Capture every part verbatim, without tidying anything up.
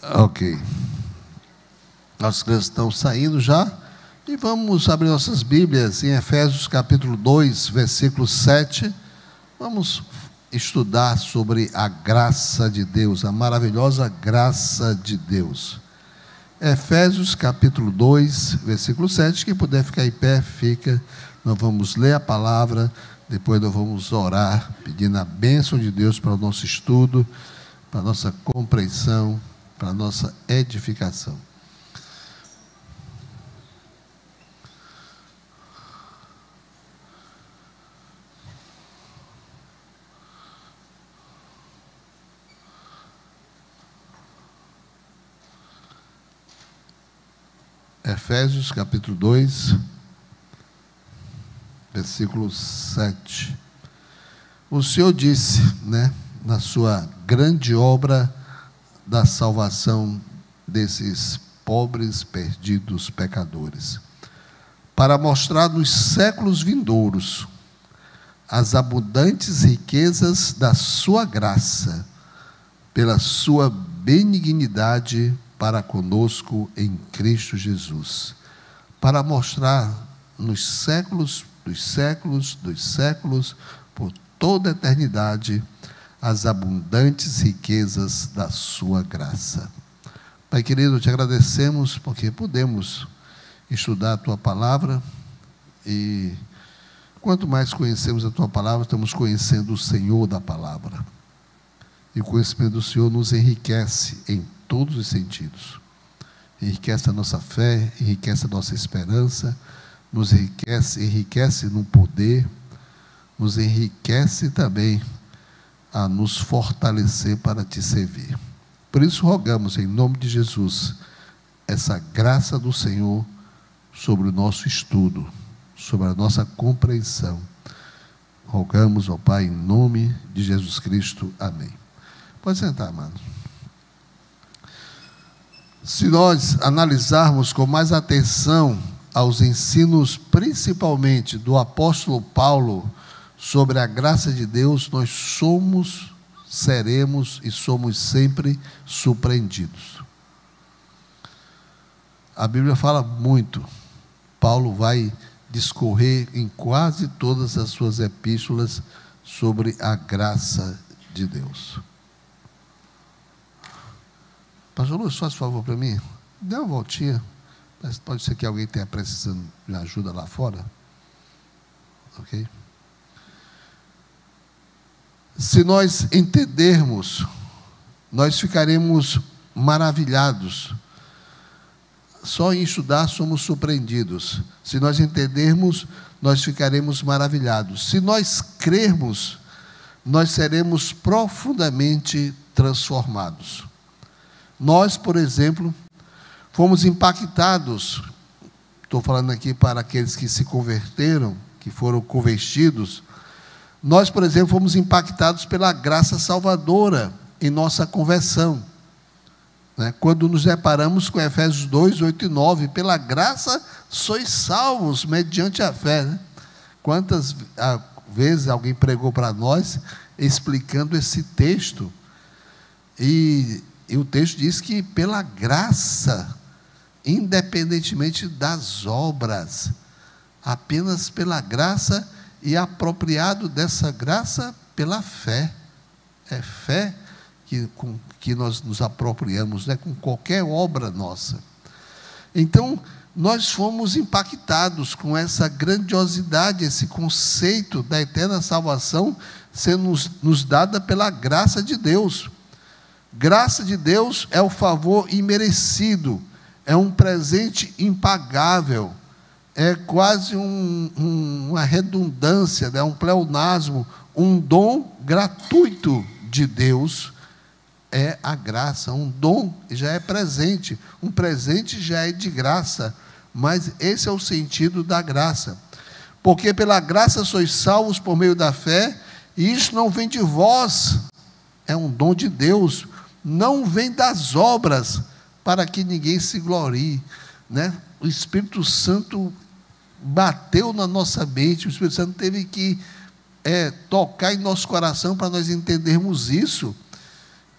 Ok. As crianças estão saindo já. E vamos abrir nossas Bíblias em Efésios capítulo dois, versículo sete. Vamos estudar sobre a graça de Deus, a maravilhosa graça de Deus. Efésios capítulo dois, versículo sete. Quem puder ficar em pé, fica. Nós vamos ler a palavra, depois nós vamos orar, pedindo a bênção de Deus para o nosso estudo, para a nossa compreensão, para a nossa edificação. Efésios capítulo dois, versículo sete. O Senhor disse, né, na sua grande obra da salvação desses pobres, perdidos pecadores, para mostrar nos séculos vindouros as abundantes riquezas da sua graça, pela sua benignidade para conosco em Cristo Jesus, para mostrar nos séculos dos séculos dos séculos, por toda a eternidade, as abundantes riquezas da sua graça. Pai querido, te agradecemos porque podemos estudar a tua palavra, e quanto mais conhecemos a tua palavra, estamos conhecendo o Senhor da palavra, e o conhecimento do Senhor nos enriquece em todos os sentidos. Enriquece a nossa fé, enriquece a nossa esperança, nos enriquece, enriquece no poder, nos enriquece também a nos fortalecer para te servir. Por isso rogamos em nome de Jesus essa graça do Senhor sobre o nosso estudo, sobre a nossa compreensão. Rogamos, ó Pai, em nome de Jesus Cristo. Amém. Pode sentar, mano. Se nós analisarmos com mais atenção aos ensinos, principalmente do apóstolo Paulo, sobre a graça de Deus, nós somos, seremos e somos sempre surpreendidos. A Bíblia fala muito. Paulo vai discorrer em quase todas as suas epístolas sobre a graça de Deus. Pastor Lúcio, faz favor para mim, dê uma voltinha. Pode ser que alguém tenha precisando de ajuda lá fora. Ok? Se nós entendermos, nós ficaremos maravilhados. Só em estudar somos surpreendidos. Se nós entendermos, nós ficaremos maravilhados. Se nós crermos, nós seremos profundamente transformados. Nós, por exemplo, fomos impactados, estou falando aqui para aqueles que se converteram, que foram convertidos. Nós, por exemplo, fomos impactados pela graça salvadora em nossa conversão, né? Quando nos deparamos com Efésios dois, oito e nove, pela graça sois salvos mediante a fé, né? Quantas vezes alguém pregou para nós explicando esse texto, e E o texto diz que pela graça, independentemente das obras, apenas pela graça, e apropriado dessa graça pela fé. É fé que, com, que nós nos apropriamos, né, com qualquer obra nossa. Então, nós fomos impactados com essa grandiosidade, esse conceito da eterna salvação sendo nos, nos dada pela graça de Deus. Graça de Deus é o favor imerecido, é um presente impagável, é quase um, um, uma redundância, né? Um pleonasmo, um dom gratuito de Deus. É a graça, um dom já é presente, um presente já é de graça, mas esse é o sentido da graça. Porque pela graça sois salvos por meio da fé, e isso não vem de vós, é um dom de Deus, não vem das obras, para que ninguém se glorie, né? O Espírito Santo bateu na nossa mente, o Espírito Santo teve que é, tocar em nosso coração para nós entendermos isso,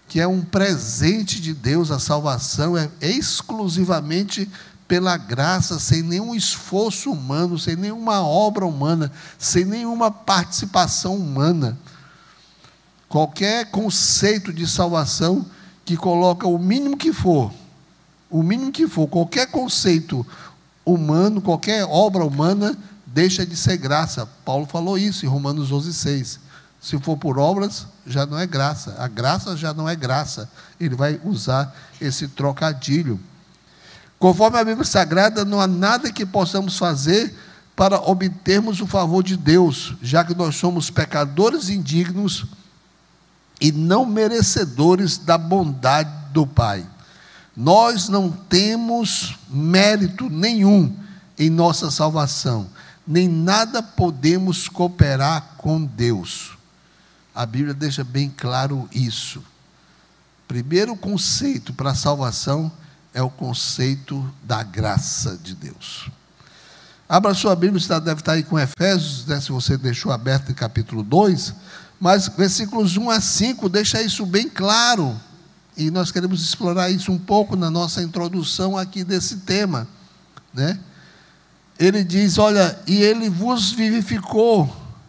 que é um presente de Deus, a salvação é exclusivamente pela graça, sem nenhum esforço humano, sem nenhuma obra humana, sem nenhuma participação humana. Qualquer conceito de salvação que coloca o mínimo que for, o mínimo que for, qualquer conceito humano, qualquer obra humana, deixa de ser graça. Paulo falou isso em Romanos doze, seis. Se for por obras, já não é graça. A graça já não é graça. Ele vai usar esse trocadilho. Conforme a Bíblia Sagrada, não há nada que possamos fazer para obtermos o favor de Deus, já que nós somos pecadores indignos e não merecedores da bondade do Pai. Nós não temos mérito nenhum em nossa salvação, nem nada podemos cooperar com Deus. A Bíblia deixa bem claro isso. Primeiro conceito para a salvação é o conceito da graça de Deus. Abra sua Bíblia, você deve estar aí com Efésios, né, se você deixou aberto em capítulo dois, mas versículos um a cinco deixa isso bem claro, e nós queremos explorar isso um pouco na nossa introdução aqui desse tema, né? Ele diz, olha, e ele vos vivificou,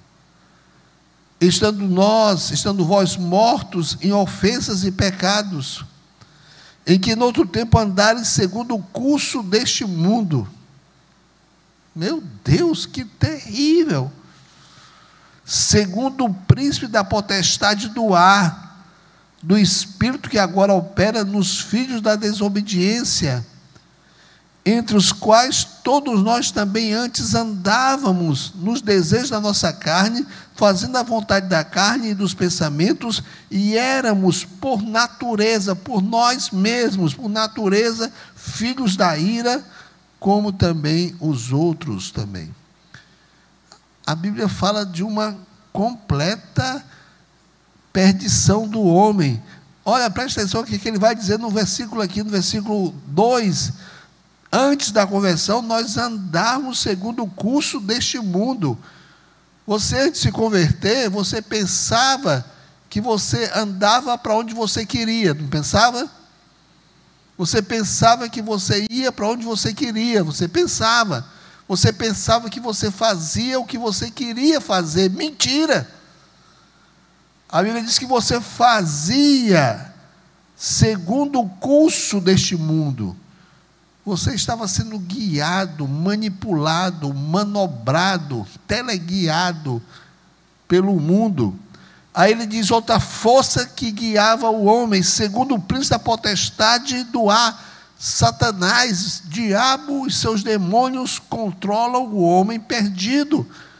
estando nós, estando vós mortos em ofensas e pecados, em que no outro tempo andares segundo o curso deste mundo. Meu Deus, que terrível! Segundo o príncipe da potestade do ar, do espírito que agora opera nos filhos da desobediência, entre os quais todos nós também antes andávamos nos desejos da nossa carne, fazendo a vontade da carne e dos pensamentos, e éramos por natureza, por nós mesmos, por natureza, filhos da ira, como também os outros também. A Bíblia fala de uma completa perdição do homem. Olha, presta atenção aqui que ele vai dizer no versículo aqui, no versículo dois, antes da conversão, nós andarmos segundo o curso deste mundo. Você, antes de se converter, você pensava que você andava para onde você queria, não pensava? Você pensava que você ia para onde você queria, você pensava. Você pensava que você fazia o que você queria fazer. Mentira! A Bíblia diz que você fazia segundo o curso deste mundo. Você estava sendo guiado, manipulado, manobrado, teleguiado pelo mundo. Aí ele diz, outra força que guiava o homem, segundo o príncipe da potestade do ar, Satanás, diabo e seus demônios controlam o homem perdido.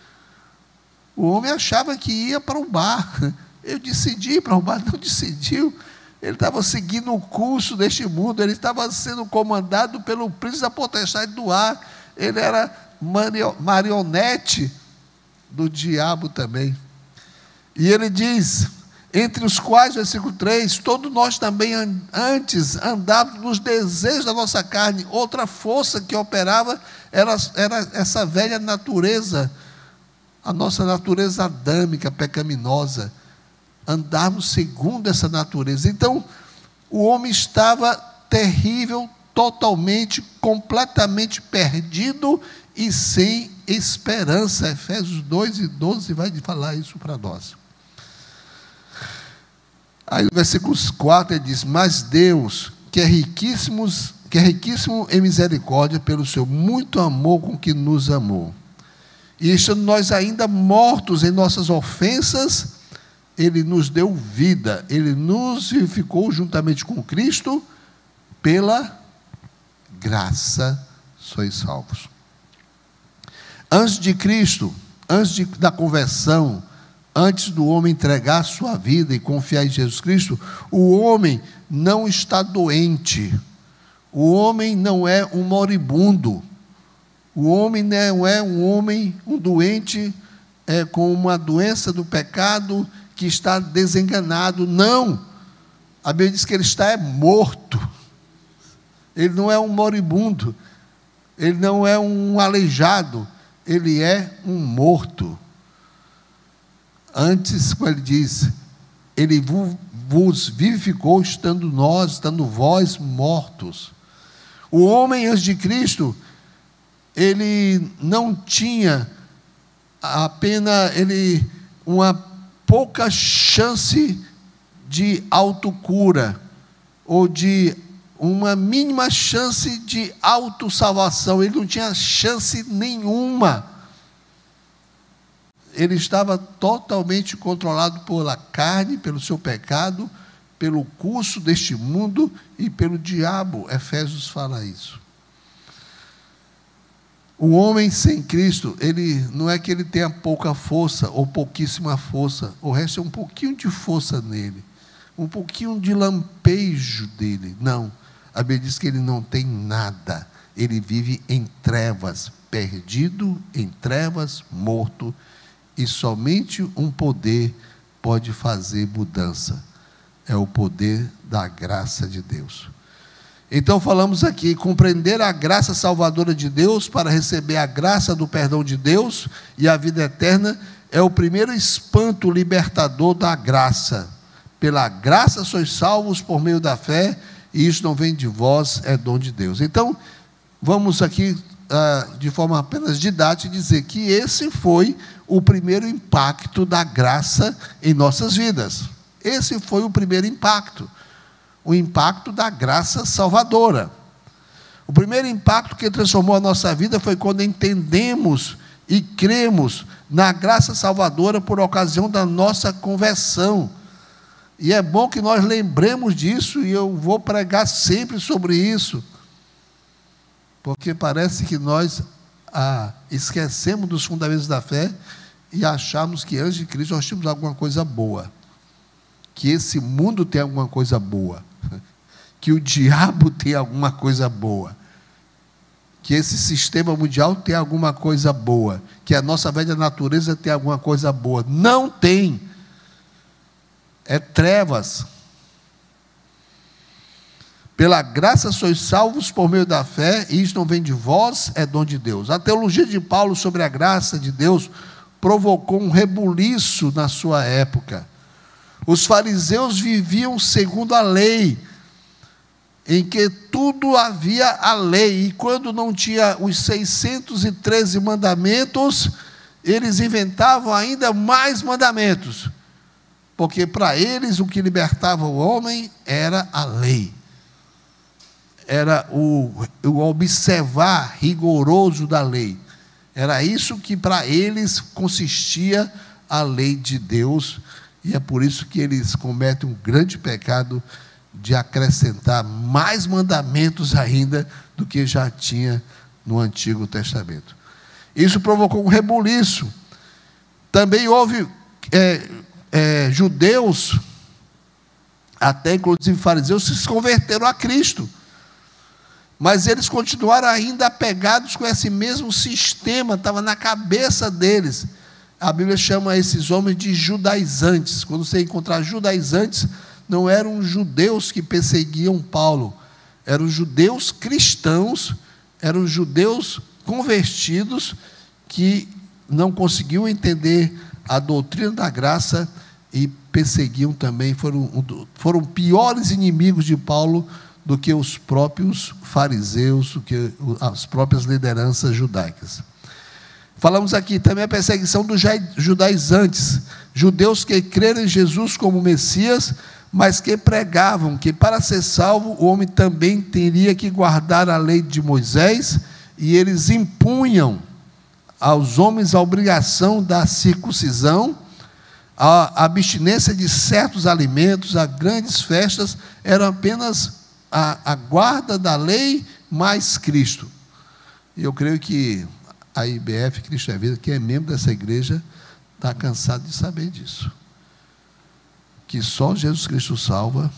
O homem achava que ia para o bar. Eu decidi ir para o bar, não decidiu. Ele estava seguindo o curso deste mundo, ele estava sendo comandado pelo príncipe da potestade do ar, ele era marionete do diabo também. E ele diz, entre os quais, versículo três, todos nós também antes andávamos nos desejos da nossa carne. Outra força que operava era, era essa velha natureza, a nossa natureza adâmica, pecaminosa. Andarmos segundo essa natureza. Então, o homem estava terrível, totalmente, completamente perdido e sem esperança. Efésios dois e doze vai falar isso para nós. Aí no versículo quatro ele diz, mas Deus, que é riquíssimo, que é riquíssimo em misericórdia, pelo seu muito amor com que nos amou, e estando nós ainda mortos em nossas ofensas, Ele nos deu vida, Ele nos vivificou juntamente com Cristo, pela graça sois salvos. Antes de Cristo, antes de, da conversão, antes do homem entregar sua vida e confiar em Jesus Cristo, o homem não está doente, o homem não é um moribundo, o homem não é um homem, um doente é, com uma doença do pecado, que está desenganado. Não, a Bíblia diz que ele está é morto, ele não é um moribundo, ele não é um aleijado, ele é um morto. Antes, como ele diz, ele vos vivificou, estando nós, estando vós mortos. O homem antes de Cristo, ele não tinha apenas ele, uma pouca chance de autocura, ou de uma mínima chance de autossalvação. Ele não tinha chance nenhuma. Ele estava totalmente controlado pela carne, pelo seu pecado, pelo curso deste mundo e pelo diabo. Efésios fala isso. O homem sem Cristo, ele não é que ele tenha pouca força ou pouquíssima força, o resto é um pouquinho de força nele, um pouquinho de lampejo dele. Não, a Bíblia diz que ele não tem nada, ele vive em trevas, perdido em trevas, morto, e somente um poder pode fazer mudança, é o poder da graça de Deus. Então falamos aqui, compreender a graça salvadora de Deus para receber a graça do perdão de Deus e a vida eterna é o primeiro espanto libertador da graça. Pela graça sois salvos por meio da fé, e isso não vem de vós, é dom de Deus. Então, vamos aqui, ah, de forma apenas didática, dizer que esse foi o primeiro impacto da graça em nossas vidas. Esse foi o primeiro impacto. O impacto da graça salvadora. O primeiro impacto que transformou a nossa vida foi quando entendemos e cremos na graça salvadora por ocasião da nossa conversão. E é bom que nós lembremos disso, e eu vou pregar sempre sobre isso, porque parece que nós ah, esquecemos dos fundamentos da fé e achamos que antes de Cristo nós tínhamos alguma coisa boa, que esse mundo tem alguma coisa boa, que o diabo tem alguma coisa boa, que esse sistema mundial tem alguma coisa boa, que a nossa velha natureza tem alguma coisa boa. Não tem. É trevas. Pela graça sois salvos por meio da fé, e isto não vem de vós, é dom de Deus. A teologia de Paulo sobre a graça de Deus provocou um rebuliço na sua época. Os fariseus viviam segundo a lei, em que tudo havia a lei, e quando não tinha os seiscentos e treze mandamentos, eles inventavam ainda mais mandamentos, porque para eles o que libertava o homem era a lei, era o, o observar rigoroso da lei, era isso que para eles consistia a lei de Deus, e é por isso que eles cometem um grande pecado de acrescentar mais mandamentos ainda do que já tinha no Antigo Testamento. Isso provocou um rebuliço. Também houve é, é, judeus, até inclusive fariseus, se converteram a Cristo, mas eles continuaram ainda apegados com esse mesmo sistema, estava na cabeça deles. A Bíblia chama esses homens de judaizantes. Quando você encontrar judaizantes, não eram judeus que perseguiam Paulo, eram judeus cristãos, eram judeus convertidos que não conseguiam entender a doutrina da graça e perseguiam também, foram, foram piores inimigos de Paulo do que os próprios fariseus, do que as próprias lideranças judaicas. Falamos aqui também a perseguição dos judaizantes, judeus que creram em Jesus como Messias, mas que pregavam que para ser salvo o homem também teria que guardar a lei de Moisés, e eles impunham aos homens a obrigação da circuncisão, a abstinência de certos alimentos, a grandes festas, eram apenas a, a guarda da lei mais Cristo. E eu creio que a I B F, Cristo é Vida, que é membro dessa igreja, está cansado de saber disso. Que só Jesus Cristo salva.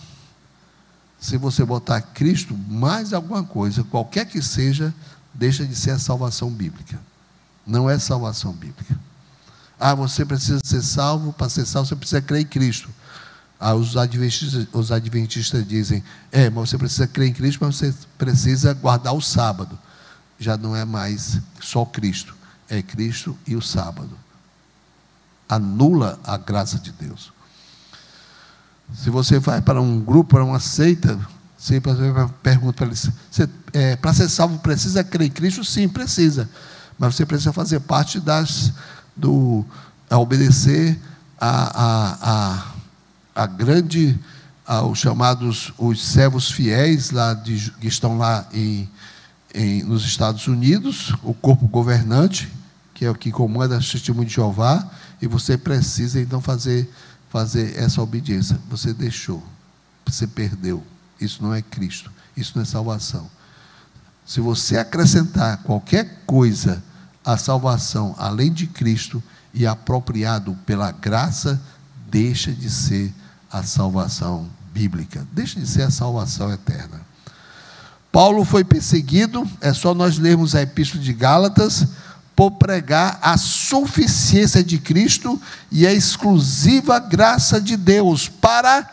Se você botar Cristo mais alguma coisa, qualquer que seja, deixa de ser a salvação bíblica. Não é salvação bíblica. Ah, você precisa ser salvo, para ser salvo você precisa crer em Cristo. Ah, os adventistas, os adventistas dizem, é, mas você precisa crer em Cristo, mas você precisa guardar o sábado. Já não é mais só Cristo, é Cristo e o sábado. Anula a graça de Deus. Se você vai para um grupo, para uma seita, você pergunta para eles, é, para ser salvo precisa crer em Cristo? Sim, precisa. Mas você precisa fazer parte das, do, a obedecer a, a, a, a grande, aos chamados, os servos fiéis, lá de, que estão lá em, em, nos Estados Unidos, o corpo governante, que é o que comanda o testemunho de Jeová, e você precisa, então, fazer, fazer essa obediência. Você deixou, você perdeu. Isso não é Cristo, isso não é salvação. Se você acrescentar qualquer coisa à salvação, além de Cristo, e apropriado pela graça, deixa de ser a salvação bíblica, deixa de ser a salvação eterna. Paulo foi perseguido, é só nós lermos a Epístola de Gálatas, por pregar a suficiência de Cristo e a exclusiva graça de Deus para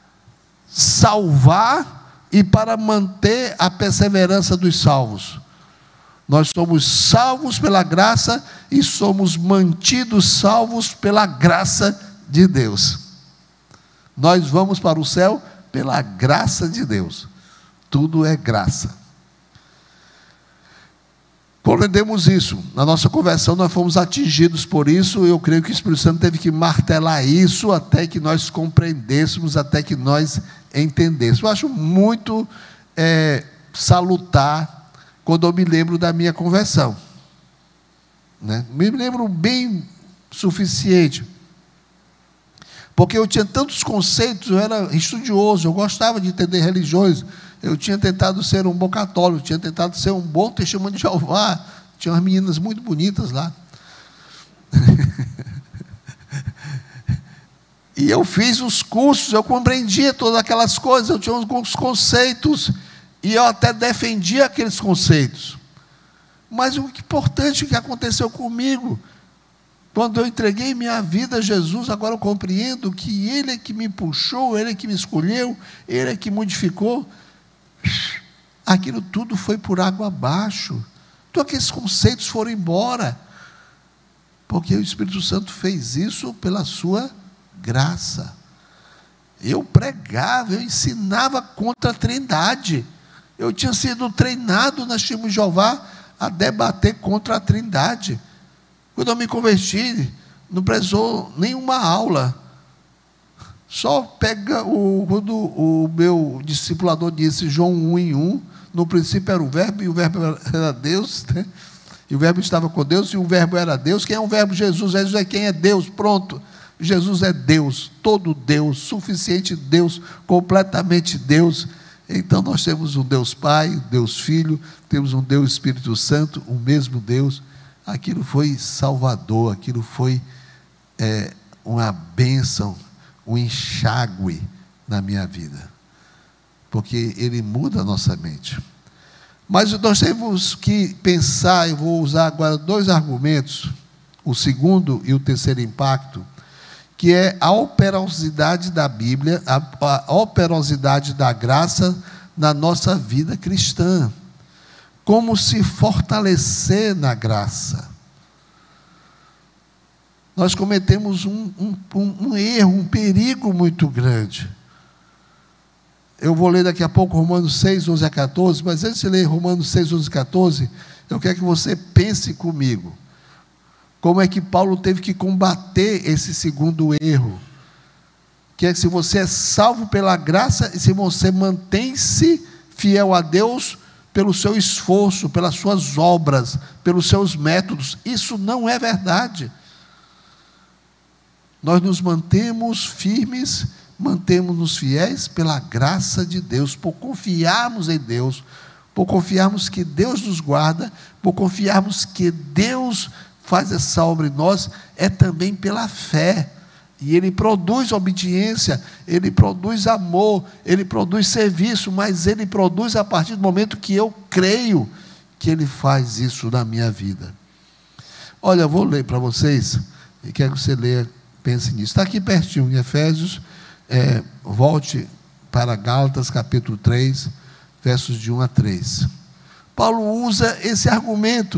salvar e para manter a perseverança dos salvos. Nós somos salvos pela graça e somos mantidos salvos pela graça de Deus. Nós vamos para o céu pela graça de Deus. Tudo é graça. Compreendemos isso. Na nossa conversão nós fomos atingidos por isso. Eu creio que o Espírito Santo teve que martelar isso até que nós compreendêssemos, até que nós entendêssemos. Eu acho muito é, salutar quando eu me lembro da minha conversão, né? Me lembro bem suficiente, porque eu tinha tantos conceitos, eu era estudioso, eu gostava de entender religiões, eu tinha tentado ser um bom católico, tinha tentado ser um bom testemunho de Jeová, tinha umas meninas muito bonitas lá, e eu fiz os cursos, eu compreendia todas aquelas coisas, eu tinha alguns conceitos, e eu até defendia aqueles conceitos. Mas o importante que aconteceu comigo, quando eu entreguei minha vida a Jesus, agora eu compreendo que Ele é que me puxou, Ele é que me escolheu, Ele é que modificou. Aquilo tudo foi por água abaixo. Todos aqueles conceitos foram embora, porque o Espírito Santo fez isso pela sua graça. Eu pregava, eu ensinava contra a Trindade. Eu tinha sido treinado na Testemunho de Jeová a debater contra a Trindade. Quando eu me converti, não precisou nenhuma aula. Só pega o, quando o meu discipulador disse João um em um, no princípio era o verbo, e o verbo era Deus, né? E o verbo estava com Deus, e o verbo era Deus. Quem é o verbo? Jesus. Jesus é quem é Deus, pronto. Jesus é Deus, todo Deus, suficiente Deus, completamente Deus. Então nós temos um Deus Pai, Deus Filho, temos um Deus Espírito Santo, o mesmo Deus. Aquilo foi salvador, aquilo foi é, uma bênção, um enxágue na minha vida, porque Ele muda a nossa mente. Mas nós temos que pensar, eu vou usar agora dois argumentos, o segundo e o terceiro impacto, que é a operosidade da Bíblia, a, a operosidade da graça na nossa vida cristã. Como se fortalecer na graça. Nós cometemos um, um, um, um erro, um perigo muito grande. Eu vou ler daqui a pouco Romanos seis, onze a catorze, mas antes de ler Romanos seis, onze a catorze, eu quero que você pense comigo. Como é que Paulo teve que combater esse segundo erro? Que é que se você é salvo pela graça e se você mantém-se fiel a Deus pelo seu esforço, pelas suas obras, pelos seus métodos, isso não é verdade. Nós nos mantemos firmes, mantemos-nos fiéis pela graça de Deus, por confiarmos em Deus, por confiarmos que Deus nos guarda, por confiarmos que Deus faz essa obra em nós, é também pela fé. E Ele produz obediência, Ele produz amor, Ele produz serviço, mas Ele produz a partir do momento que eu creio que Ele faz isso na minha vida. Olha, eu vou ler para vocês, e quero que você leia, pense nisso. Está aqui pertinho, em Efésios, é, volte para Gálatas, capítulo três, versos de um a três. Paulo usa esse argumento,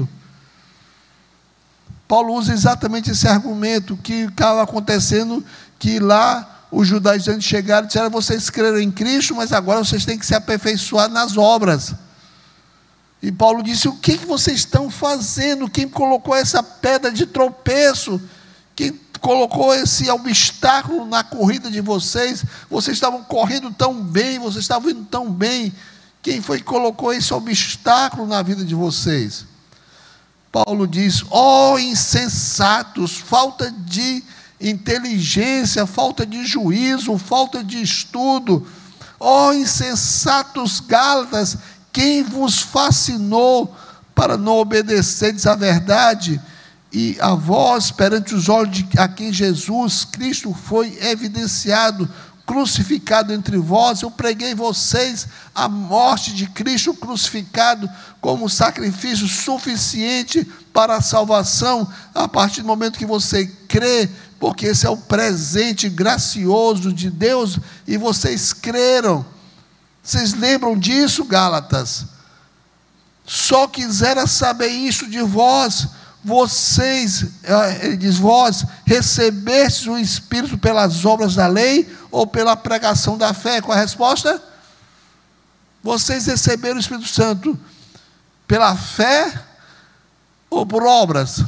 Paulo usa exatamente esse argumento que estava acontecendo, que lá os judaizantes chegaram e disseram: vocês creram em Cristo, mas agora vocês têm que se aperfeiçoar nas obras. E Paulo disse: o que, que vocês estão fazendo? Quem colocou essa pedra de tropeço? Quem colocou esse obstáculo na corrida de vocês? Vocês estavam correndo tão bem, vocês estavam indo tão bem. Quem foi que colocou esse obstáculo na vida de vocês? Paulo diz: ó oh, insensatos, falta de inteligência, falta de juízo, falta de estudo. Ó oh, insensatos Gálatas, quem vos fascinou para não obedeceres à verdade? E a vós, perante os olhos de a quem Jesus Cristo foi evidenciado, crucificado entre vós, eu preguei vocês a morte de Cristo crucificado como sacrifício suficiente para a salvação, a partir do momento que você crê, porque esse é o presente gracioso de Deus, e vocês creram. Vocês lembram disso, Gálatas? Só quisera saber isso de vós. Vocês, ele diz, vós recebestes o Espírito pelas obras da lei ou pela pregação da fé? Qual a resposta? Vocês receberam o Espírito Santo pela fé ou por obras?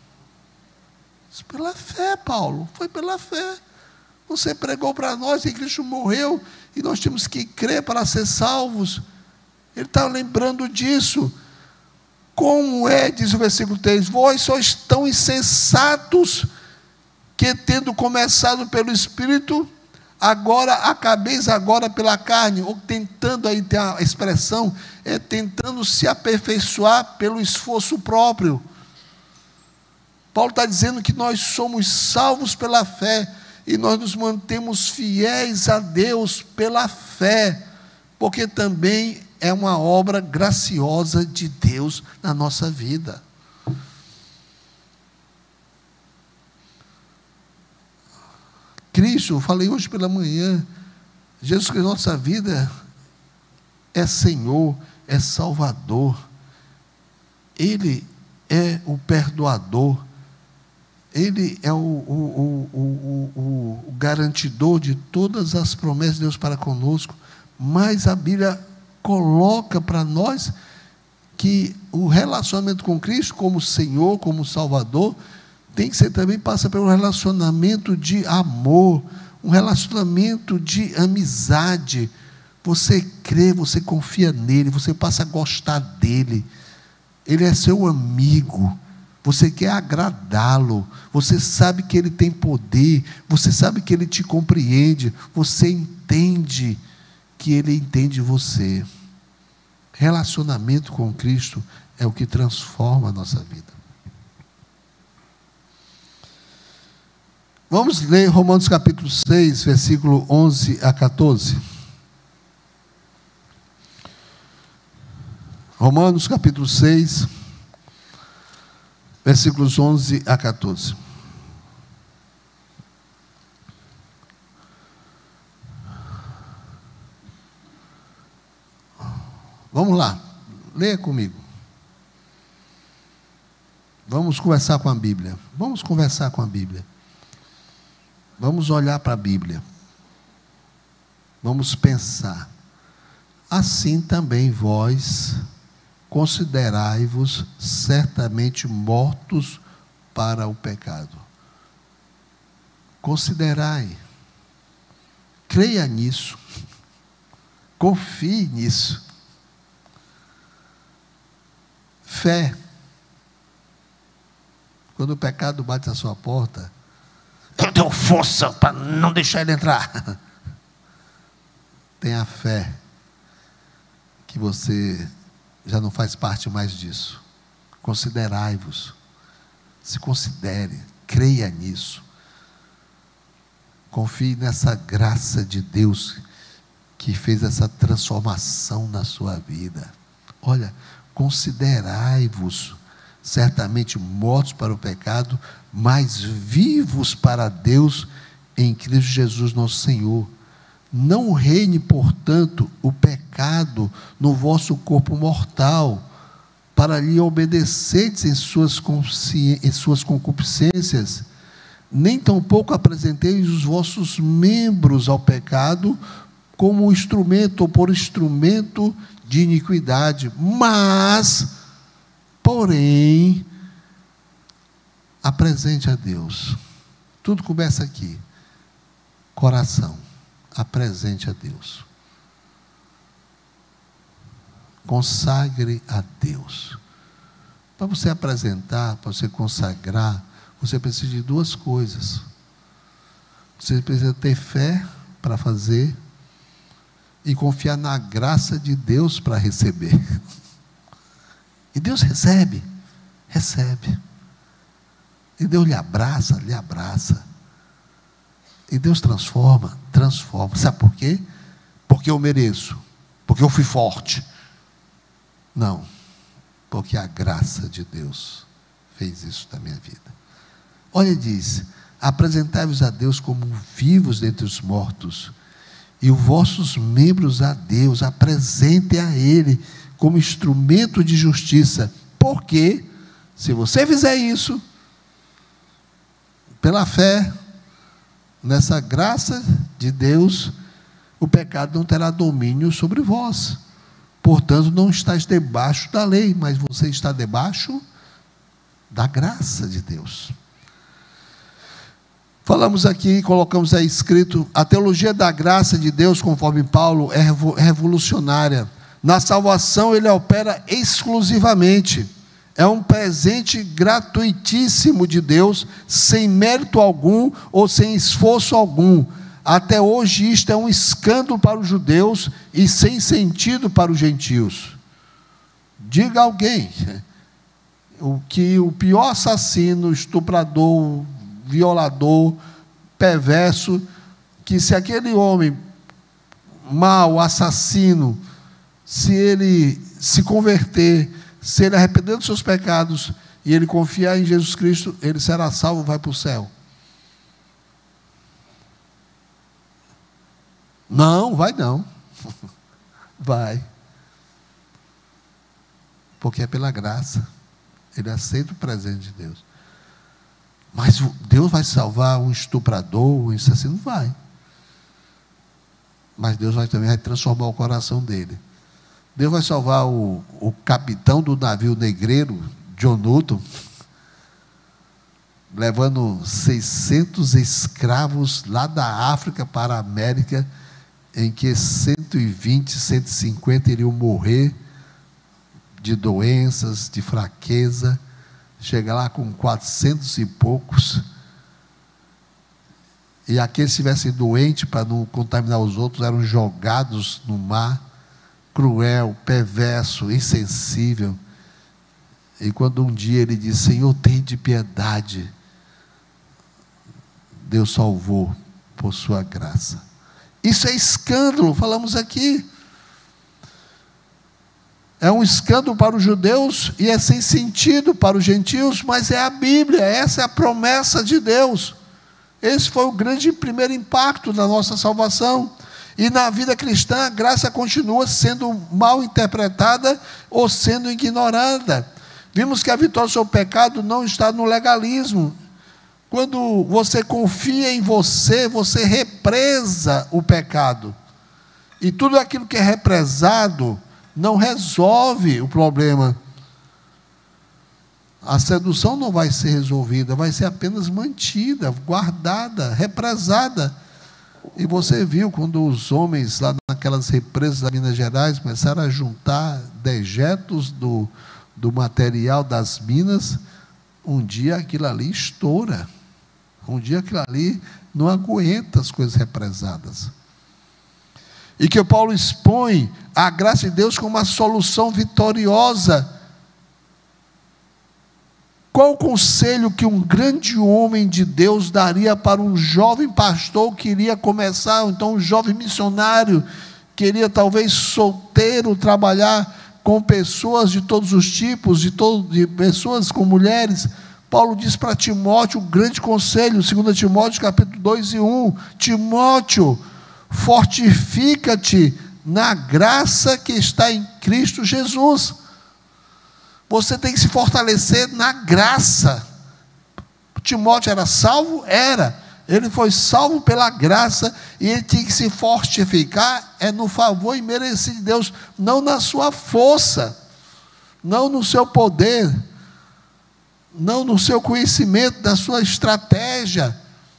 Pela fé, Paulo, foi pela fé. Você pregou para nós que Cristo morreu e nós temos que crer para ser salvos. Ele está lembrando disso. Como é, diz o versículo três, vós sois tão insensatos, que tendo começado pelo Espírito, agora acabeis agora pela carne, ou tentando, aí tem a expressão, é tentando se aperfeiçoar pelo esforço próprio. Paulo está dizendo que nós somos salvos pela fé, e nós nos mantemos fiéis a Deus pela fé, porque também é uma obra graciosa de Deus na nossa vida. Cristo, eu falei hoje pela manhã, Jesus Cristo, nossa vida é Senhor, é Salvador, Ele é o perdoador, Ele é o, o, o, o, o, o garantidor de todas as promessas de Deus para conosco, mas a Bíblia coloca para nós que o relacionamento com Cristo, como Senhor, como Salvador, tem que ser também, passa por um relacionamento de amor, um relacionamento de amizade. Você crê, você confia nele, você passa a gostar dele, ele é seu amigo, você quer agradá-lo, você sabe que ele tem poder, você sabe que ele te compreende, você entende que ele entende você. Relacionamento com Cristo é o que transforma a nossa vida. Vamos ler Romanos capítulo seis, versículo onze a quatorze. Romanos capítulo seis, versículos onze a quatorze. Vamos lá, leia comigo. Vamos conversar com a Bíblia. Vamos conversar com a Bíblia. Vamos olhar para a Bíblia. Vamos pensar. Assim também vós considerai-vos certamente mortos para o pecado. Considerai. Creia nisso. Confie nisso. Fé. Quando o pecado bate à sua porta, eu tenho força para não deixar ele entrar. Tenha fé que você já não faz parte mais disso. Considerai-vos. Se considere, creia nisso. Confie nessa graça de Deus que fez essa transformação na sua vida. Olha, considerai-vos certamente mortos para o pecado, mas vivos para Deus em Cristo Jesus nosso Senhor. Não reine, portanto, o pecado no vosso corpo mortal, para lhe obedecerdes em suas, consci... em suas concupiscências, nem tampouco apresenteis os vossos membros ao pecado como instrumento ou por instrumento de iniquidade, mas, porém, apresente a Deus. Tudo começa aqui. Coração. Apresente a Deus. Consagre a Deus. Para você apresentar, para você consagrar, você precisa de duas coisas. Você precisa ter fé para fazer e confiar na graça de Deus para receber. E Deus recebe, recebe. E Deus lhe abraça, lhe abraça. E Deus transforma, transforma. Sabe por quê? Porque eu mereço, porque eu fui forte. Não, porque a graça de Deus fez isso na minha vida. Olha, diz: apresentai-vos a Deus como vivos dentre os mortos, e os vossos membros a Deus, apresentem a Ele como instrumento de justiça. Porque, se você fizer isso, pela fé, nessa graça de Deus, o pecado não terá domínio sobre vós. Portanto, não estás debaixo da lei, mas você está debaixo da graça de Deus. Falamos aqui, colocamos aí escrito: a teologia da graça de Deus, conforme Paulo, é revolucionária. Na salvação ele opera exclusivamente. É um presente gratuitíssimo de Deus, sem mérito algum ou sem esforço algum. Até hoje isto é um escândalo para os judeus e sem sentido para os gentios. Diga a alguém o que o pior assassino, estuprador, violador, perverso, que se aquele homem mau, assassino, se ele se converter, se ele arrepender dos seus pecados e ele confiar em Jesus Cristo, ele será salvo, vai para o céu. Não, vai não. Vai. Porque é pela graça. Ele aceita o presente de Deus. Mas Deus vai salvar um estuprador, um assassino? Vai. Mas Deus vai, também vai transformar o coração dele. Deus vai salvar o, o capitão do navio negreiro, John Newton, levando seiscentos escravos lá da África para a América, em que cento e vinte, cento e cinquenta iriam morrer de doenças, de fraqueza. Chega lá com quatrocentos e poucos. E aqueles que estivessem doentes, para não contaminar os outros, eram jogados no mar. Cruel, perverso, insensível. E quando um dia ele disse: Senhor, tem de piedade, Deus salvou por sua graça. Isso é escândalo, falamos aqui. É um escândalo para os judeus e é sem sentido para os gentios, mas é a Bíblia, essa é a promessa de Deus. Esse foi o grande primeiro impacto da nossa salvação. E na vida cristã, a graça continua sendo mal interpretada ou sendo ignorada. Vimos que a vitória sobre o pecado não está no legalismo. Quando você confia em você, você represa o pecado. E tudo aquilo que é represado não resolve o problema. A sedução não vai ser resolvida, vai ser apenas mantida, guardada, represada. E você viu quando os homens lá naquelas represas da Minas Gerais começaram a juntar dejetos do, do material das minas, um dia aquilo ali estoura. Um dia aquilo ali não aguenta as coisas represadas. E que o Paulo expõe a graça de Deus como uma solução vitoriosa. Qual o conselho que um grande homem de Deus daria para um jovem pastor que iria começar, ou então um jovem missionário, que iria talvez solteiro, trabalhar com pessoas de todos os tipos, de, todo, de pessoas com mulheres? Paulo diz para Timóteo, um grande conselho, dois Timóteo capítulo dois e um, Timóteo, fortifica-te na graça que está em Cristo Jesus. Você tem que se fortalecer na graça. Timóteo era salvo? Era. Ele foi salvo pela graça e ele tinha que se fortificar é no favor imerecido de Deus, não na sua força, não no seu poder, não no seu conhecimento, da sua estratégia.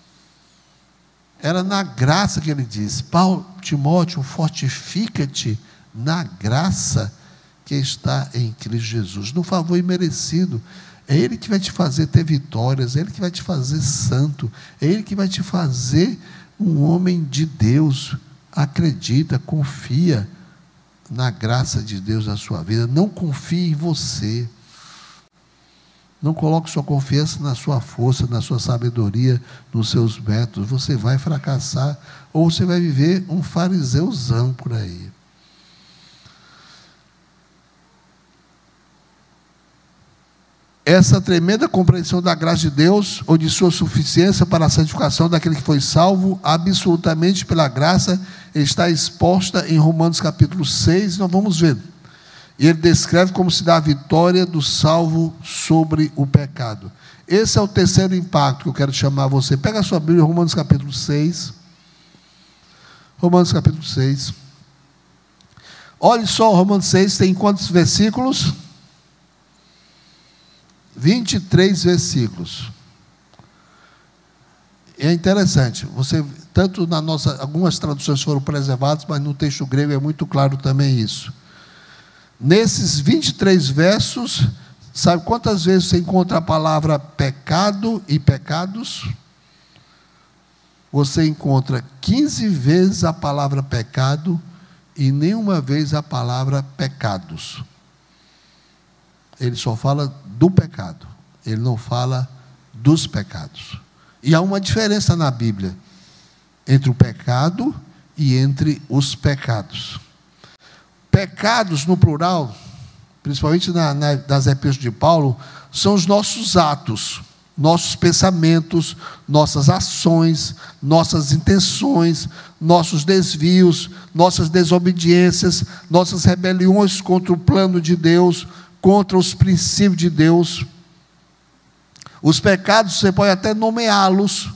Era na graça que ele disse: Paulo, Timóteo, fortifica-te na graça que está em Cristo Jesus, no favor imerecido. É Ele que vai te fazer ter vitórias, é Ele que vai te fazer santo, é Ele que vai te fazer um homem de Deus. Acredita, confia na graça de Deus na sua vida. Não confie em você. Não coloque sua confiança na sua força, na sua sabedoria, nos seus métodos. Você vai fracassar, ou você vai viver um fariseuzão por aí. Essa tremenda compreensão da graça de Deus, ou de sua suficiência para a santificação daquele que foi salvo, absolutamente pela graça, está exposta em Romanos capítulo seis, nós vamos ver. E ele descreve como se dá a vitória do salvo sobre o pecado. Esse é o terceiro impacto que eu quero chamar você. Pega a sua Bíblia, Romanos capítulo seis. Romanos capítulo seis. Olhe só, Romanos seis tem quantos versículos? vinte e três versículos. É interessante, você, tanto na nossa, algumas traduções foram preservadas, mas no texto grego é muito claro também isso. Nesses vinte e três versos, sabe quantas vezes você encontra a palavra pecado e pecados? Você encontra quinze vezes a palavra pecado e nenhuma vez a palavra pecados. Ele só fala do pecado, ele não fala dos pecados. E há uma diferença na Bíblia entre o pecado e entre os pecados. Pecados no plural, principalmente na, na, nas epístolas de Paulo, são os nossos atos, nossos pensamentos, nossas ações, nossas intenções, nossos desvios, nossas desobediências, nossas rebeliões contra o plano de Deus, contra os princípios de Deus. Os pecados, você pode até nomeá-los.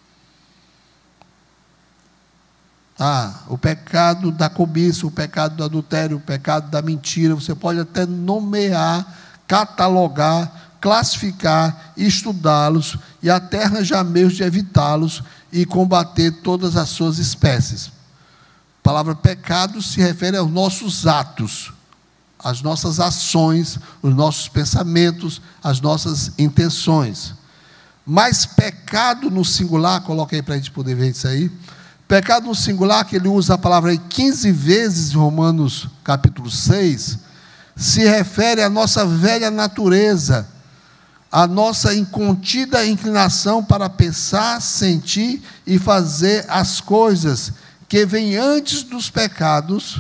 Ah, o pecado da cobiça, o pecado do adultério, o pecado da mentira, você pode até nomear, catalogar, classificar, estudá-los e até arranjar meios de evitá-los e combater todas as suas espécies. A palavra pecado se refere aos nossos atos, as nossas ações, os nossos pensamentos, as nossas intenções. Mas pecado no singular, coloca aí para a gente poder ver isso aí. Pecado no singular, que ele usa a palavra aí quinze vezes em Romanos capítulo seis, se refere à nossa velha natureza, à nossa incontida inclinação para pensar, sentir e fazer as coisas que vêm antes dos pecados.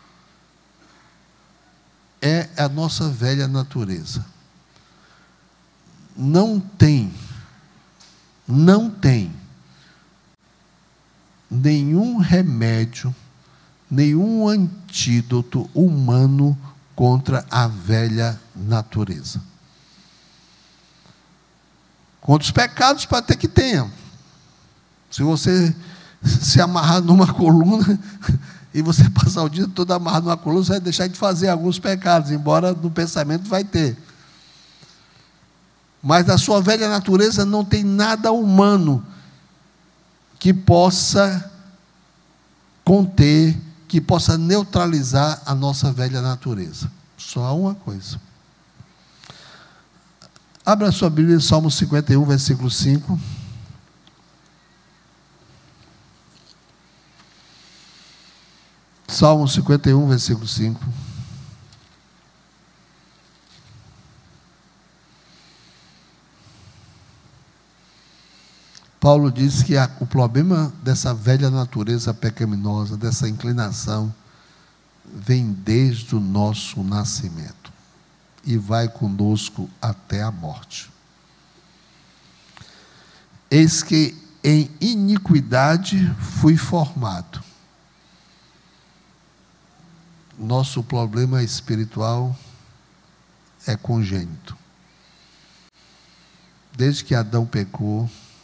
É a nossa velha natureza. Não tem, não tem nenhum remédio, nenhum antídoto humano contra a velha natureza. Contra os pecados pode ter que tenha. Se você se amarrar numa coluna e você passar o dia todo amarrado numa coluna, você vai deixar de fazer alguns pecados, embora no pensamento vai ter. Mas na sua velha natureza não tem nada humano que possa conter, que possa neutralizar a nossa velha natureza. Só há uma coisa. Abra a sua Bíblia, Salmo cinquenta e um, versículo cinco. Salmo cinquenta e um, versículo cinco. Paulo diz que a, o problema dessa velha natureza pecaminosa, dessa inclinação, vem desde o nosso nascimento e vai conosco até a morte. Eis que em iniquidade fui formado. Nosso problema espiritual é congênito. Desde que Adão pecou,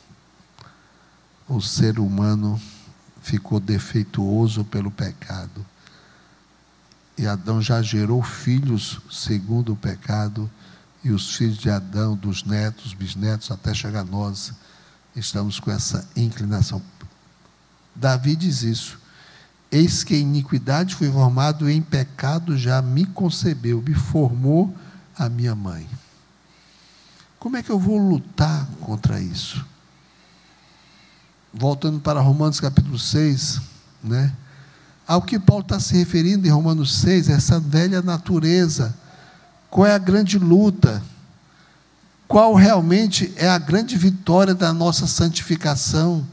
o ser humano ficou defeituoso pelo pecado. E Adão já gerou filhos segundo o pecado, e os filhos de Adão, dos netos, bisnetos, até chegar a nós, estamos com essa inclinação. Davi diz isso: eis que em iniquidade fui formado, e em pecado já me concebeu, me formou a minha mãe. Como é que eu vou lutar contra isso? Voltando para Romanos capítulo seis, né? Ao que Paulo está se referindo em Romanos seis, essa velha natureza. Qual é a grande luta? Qual realmente é a grande vitória da nossa santificação?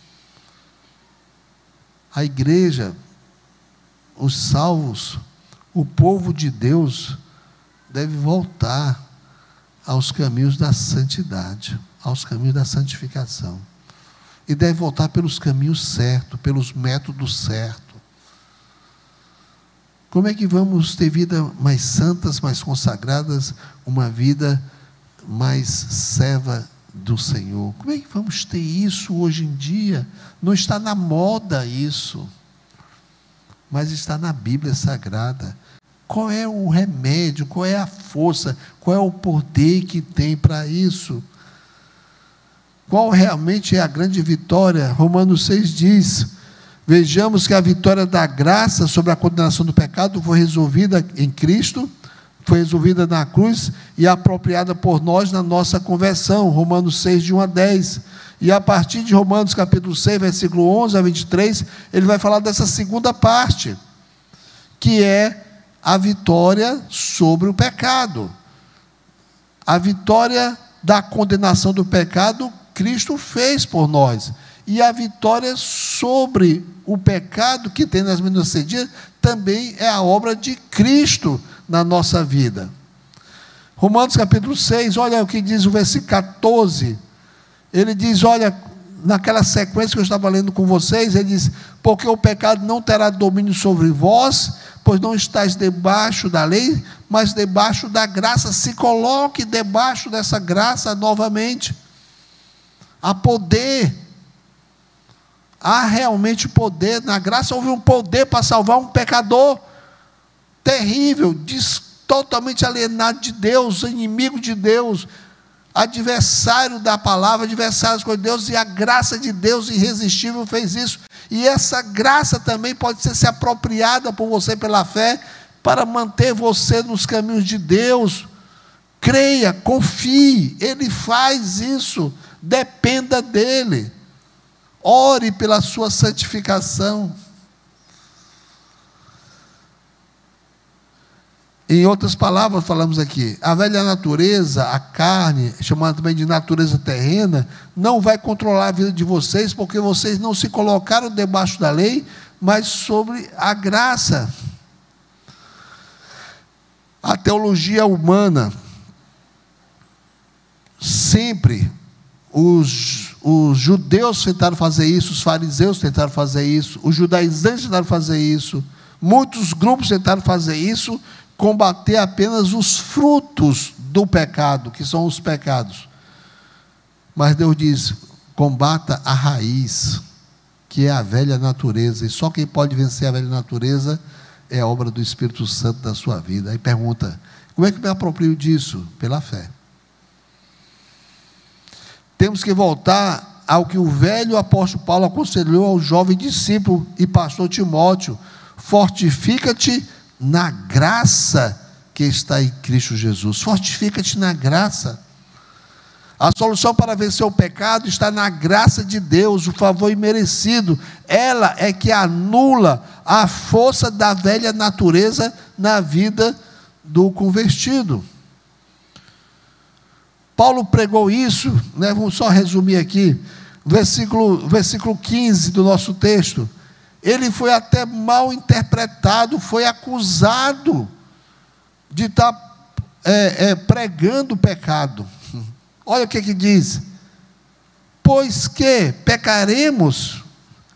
A igreja, os salvos, o povo de Deus deve voltar aos caminhos da santidade, aos caminhos da santificação. E deve voltar pelos caminhos certos, pelos métodos certos. Como é que vamos ter vida mais santas, mais consagradas, uma vida mais serva do Senhor? Como é que vamos ter isso hoje em dia? Não está na moda isso, mas está na Bíblia Sagrada. Qual é o remédio, qual é a força, qual é o poder que tem para isso? Qual realmente é a grande vitória? Romanos seis diz: vejamos que a vitória da graça sobre a condenação do pecado foi resolvida em Cristo, foi resolvida na cruz e apropriada por nós na nossa conversão. Romanos seis, de um a dez. E a partir de Romanos capítulo seis, versículo onze a vinte e três, ele vai falar dessa segunda parte, que é a vitória sobre o pecado. A vitória da condenação do pecado, Cristo fez por nós. E a vitória sobre o pecado que tem nas minocedias também é a obra de Cristo na nossa vida. Romanos capítulo seis, olha o que diz o versículo catorze. Ele diz, olha, naquela sequência que eu estava lendo com vocês, ele diz: porque o pecado não terá domínio sobre vós, pois não estáis debaixo da lei, mas debaixo da graça. Se coloque debaixo dessa graça novamente. Há poder, há realmente poder na graça. Houve um poder para salvar um pecador terrível, diz, totalmente alienado de Deus, inimigo de Deus, adversário da palavra, adversário das coisas de Deus, e a graça de Deus irresistível fez isso. E essa graça também pode ser se apropriada por você pela fé, para manter você nos caminhos de Deus. Creia, confie, Ele faz isso, dependa dEle, ore pela sua santificação. Em outras palavras, falamos aqui, a velha natureza, a carne, chamada também de natureza terrena, não vai controlar a vida de vocês, porque vocês não se colocaram debaixo da lei, mas sobre a graça. A teologia humana, sempre, os, os judeus tentaram fazer isso, os fariseus tentaram fazer isso, os judaizantes tentaram fazer isso, muitos grupos tentaram fazer isso, combater apenas os frutos do pecado, que são os pecados. Mas Deus diz: combata a raiz, que é a velha natureza, e só quem pode vencer a velha natureza é a obra do Espírito Santo na sua vida. Aí pergunta: como é que me aproprio disso? Pela fé. Temos que voltar ao que o velho apóstolo Paulo aconselhou ao jovem discípulo e pastor Timóteo: fortifica-te na graça que está em Cristo Jesus. Fortifica-te na graça. A solução para vencer o pecado está na graça de Deus, o favor imerecido. Ela é que anula a força da velha natureza na vida do convertido. Paulo pregou isso, né? Vamos só resumir aqui, versículo, versículo quinze do nosso texto. Ele foi até mal interpretado, foi acusado de estar é, é, pregando o pecado. Olha o que que diz: pois que pecaremos,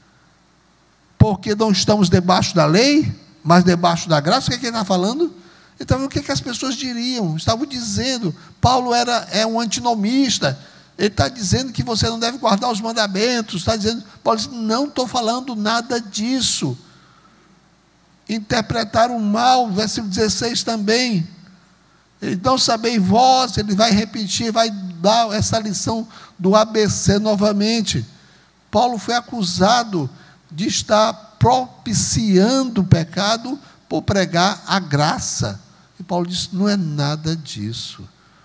porque não estamos debaixo da lei, mas debaixo da graça. O que, que ele está falando? Então, o que, que as pessoas diriam? Estavam dizendo, Paulo era, é um antinomista, ele está dizendo que você não deve guardar os mandamentos, está dizendo, Paulo diz, não estou falando nada disso. Interpretaram mal, versículo dezesseis também. Ele, não sabeis vós, ele vai repetir, vai dar essa lição do A B C novamente. Paulo foi acusado de estar propiciando o pecado por pregar a graça. E Paulo disse, não é nada disso.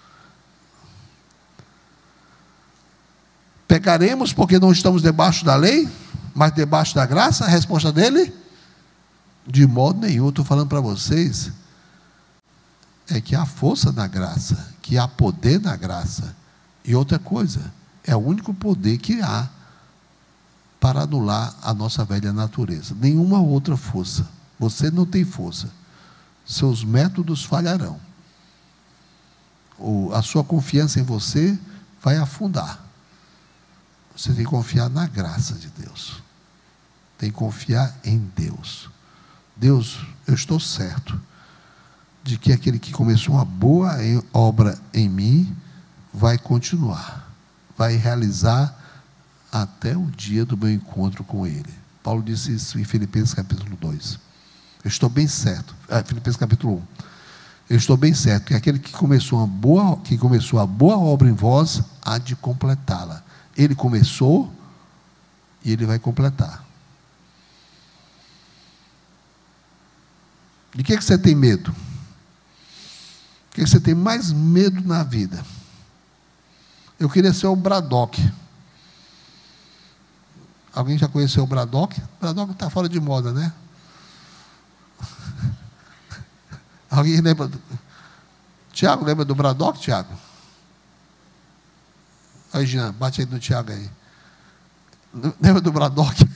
Pecaremos porque não estamos debaixo da lei, mas debaixo da graça? A resposta dele? De modo nenhum. Estou falando para vocês, é que há força na graça, que há poder na graça. E outra coisa, é o único poder que há para anular a nossa velha natureza. Nenhuma outra força. Você não tem força. Seus métodos falharão. Ou a sua confiança em você vai afundar. Você tem que confiar na graça de Deus. Tem que confiar em Deus. Deus, eu estou certo de que aquele que começou uma boa obra em mim vai continuar, vai realizar até o dia do meu encontro com Ele. Paulo disse isso em Filipenses capítulo dois. Eu estou bem certo, é, Filipenses capítulo um. Eu estou bem certo que aquele que começou uma boa, que começou a boa obra em vós, há de completá-la. Ele começou e Ele vai completar. De que, que você tem medo? O que, que você tem mais medo na vida? Eu queria ser o Braddock. Alguém já conheceu o Braddock? O Braddock está fora de moda, né? Alguém lembra? Do... Tiago, lembra do Braddock, Tiago? Aí, Jean, bate aí no Tiago aí. Lembra do Braddock?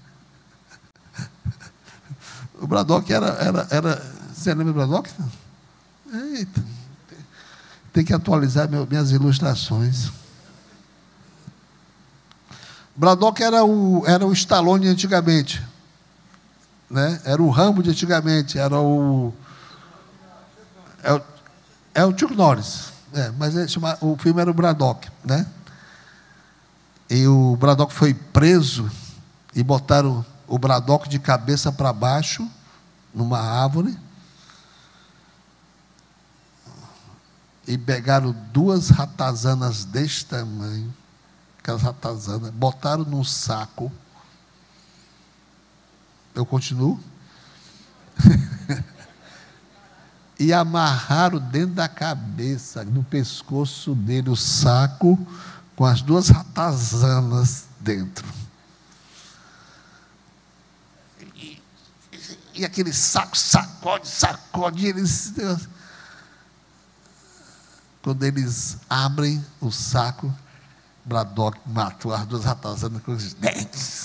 O Braddock era, era, era... Você lembra do Braddock? Eita. Tem que atualizar meu, minhas ilustrações. Braddock era o, era o Stallone de antigamente. Né? Era o Rambo de antigamente. Era o... É o, é o Chuck Norris. É, mas ele chama, o filme era o Braddock. Né? E o Braddock foi preso e botaram o Braddock de cabeça para baixo numa árvore e pegaram duas ratazanas deste tamanho, aquelas ratazanas, botaram num saco. Eu continuo? E amarraram dentro da cabeça, no pescoço dele, o saco com as duas ratazanas dentro. E, e aquele saco sacode, sacode, eles... Quando eles abrem o saco, Braddock matou as duas ratazanas com os dentes.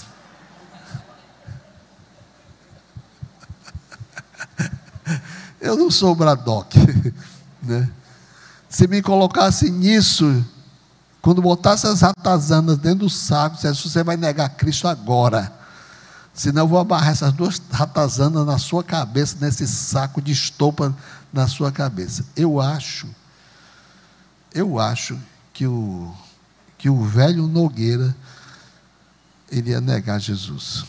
Eu não sou o Braddock, né? Se me colocasse nisso, quando botasse as ratazanas dentro do saco, você vai negar Cristo agora. Senão eu vou amarrar essas duas ratazanas na sua cabeça, nesse saco de estopa na sua cabeça. Eu acho, eu acho que o, que o velho Nogueira, ele ia negar Jesus.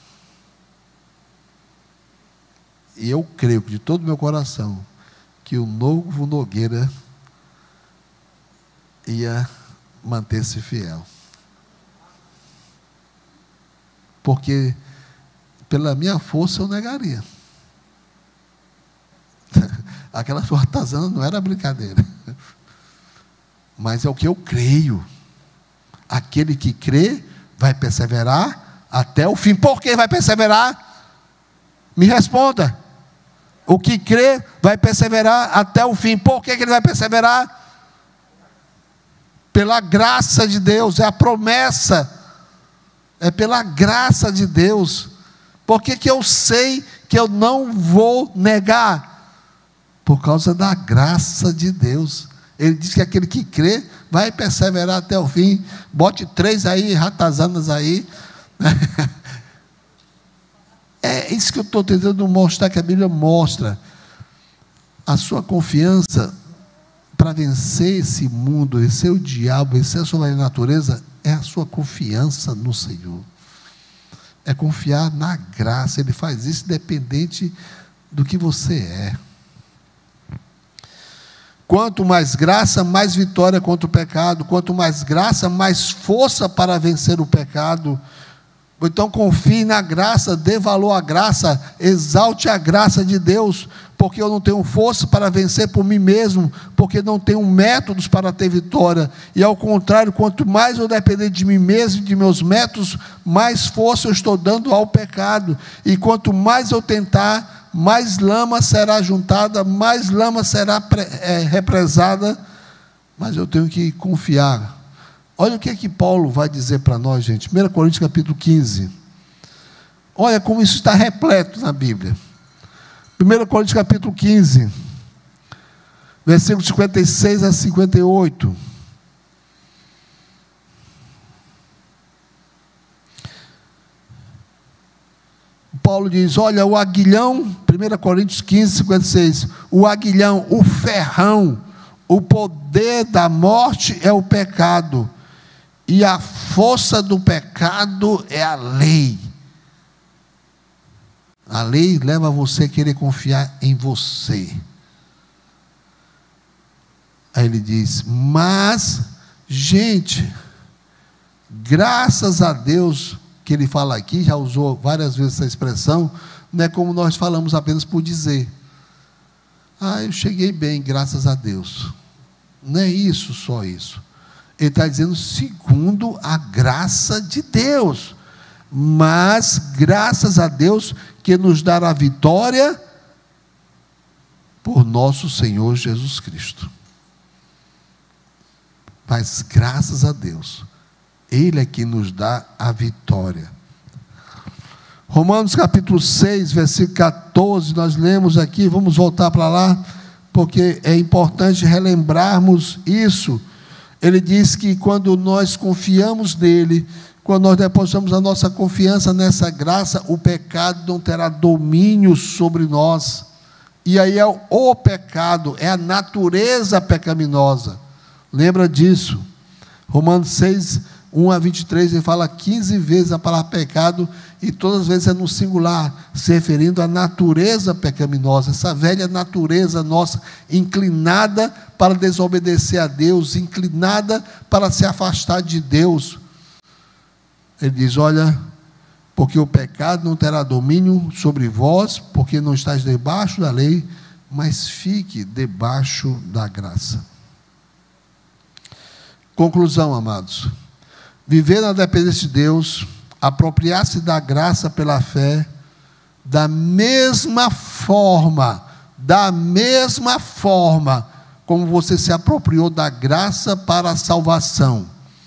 E eu creio de todo o meu coração que o novo Nogueira ia manter-se fiel. Porque pela minha força eu negaria. Aquela sua ratazana não era brincadeira. Mas é o que eu creio. Aquele que crê vai perseverar até o fim. Por que vai perseverar? Me responda. O que crê vai perseverar até o fim. Por que, que ele vai perseverar? Pela graça de Deus, é a promessa. É pela graça de Deus. Por que, que eu sei que eu não vou negar? Por causa da graça de Deus. Ele diz que aquele que crê vai perseverar até o fim. Bote três aí, ratazanas aí. É isso que eu estou tentando mostrar, que a Bíblia mostra. A sua confiança para vencer esse mundo, vencer o diabo, vencer a sua natureza, é a sua confiança no Senhor. É confiar na graça. Ele faz isso independente do que você é. Quanto mais graça, mais vitória contra o pecado. Quanto mais graça, mais força para vencer o pecado. Então confie na graça, dê valor à graça, exalte a graça de Deus, porque eu não tenho força para vencer por mim mesmo, porque não tenho métodos para ter vitória, e ao contrário, quanto mais eu depender de mim mesmo, de meus métodos, mais força eu estou dando ao pecado, e quanto mais eu tentar, mais lama será juntada, mais lama será é, represada, mas eu tenho que confiar. Olha o que é que Paulo vai dizer para nós, gente. primeira Coríntios capítulo quinze. Olha como isso está repleto na Bíblia. primeira Coríntios capítulo quinze, versículos cinquenta e seis a cinquenta e oito. Paulo diz, olha, o aguilhão, primeira Coríntios quinze, cinquenta e seis, o aguilhão, o ferrão, o poder da morte é o pecado, e a força do pecado é a lei. A lei leva você a querer confiar em você. Aí ele diz, mas, gente, graças a Deus, que ele fala aqui, já usou várias vezes essa expressão, não é como nós falamos apenas por dizer. Ah, eu cheguei bem, graças a Deus. Não é isso, só isso. Ele está dizendo segundo a graça de Deus. Mas, graças a Deus, que nos dá a vitória por nosso Senhor Jesus Cristo. Mas, graças a Deus, Ele é que nos dá a vitória. Romanos capítulo seis, versículo catorze, nós lemos aqui, vamos voltar para lá, porque é importante relembrarmos isso. Ele diz que quando nós confiamos nele, quando nós depositamos a nossa confiança nessa graça, o pecado não terá domínio sobre nós. E aí é o, o pecado, é a natureza pecaminosa. Lembra disso? Romanos seis, um a vinte e três, ele fala quinze vezes a palavra pecado, e todas as vezes é no singular, se referindo à natureza pecaminosa, essa velha natureza nossa, inclinada para desobedecer a Deus, inclinada para se afastar de Deus. Ele diz, olha, porque o pecado não terá domínio sobre vós, porque não estáis debaixo da lei, mas fique debaixo da graça. Conclusão, amados. Viver na dependência de Deus, apropriar-se da graça pela fé, da mesma forma, da mesma forma, como você se apropriou da graça para a salvação.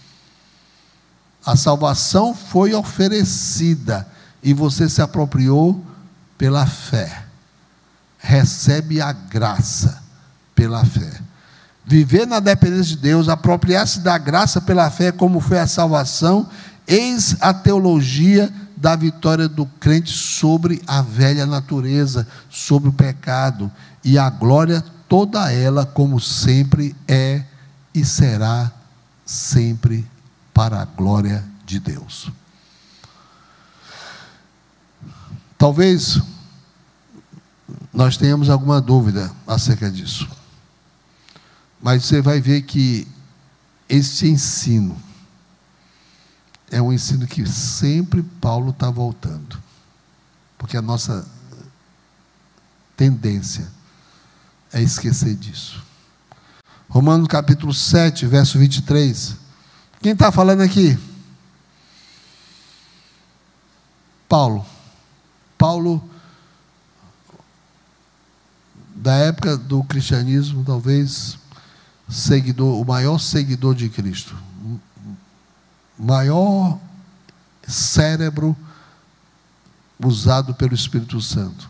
A salvação foi oferecida, e você se apropriou pela fé. Recebe a graça pela fé. Viver na dependência de Deus, apropriar-se da graça pela fé, como foi a salvação, eis a teologia da vitória do crente sobre a velha natureza, sobre o pecado, e a glória toda ela, como sempre é e será sempre para a glória de Deus. Talvez nós tenhamos alguma dúvida acerca disso, mas você vai ver que este ensino é um ensino que sempre Paulo está voltando, porque a nossa tendência é esquecer disso. Romanos capítulo sete, verso vinte e três. Quem está falando aqui? Paulo. Paulo, da época do cristianismo, talvez seguidor, o maior seguidor de Cristo, o maior cérebro usado pelo Espírito Santo.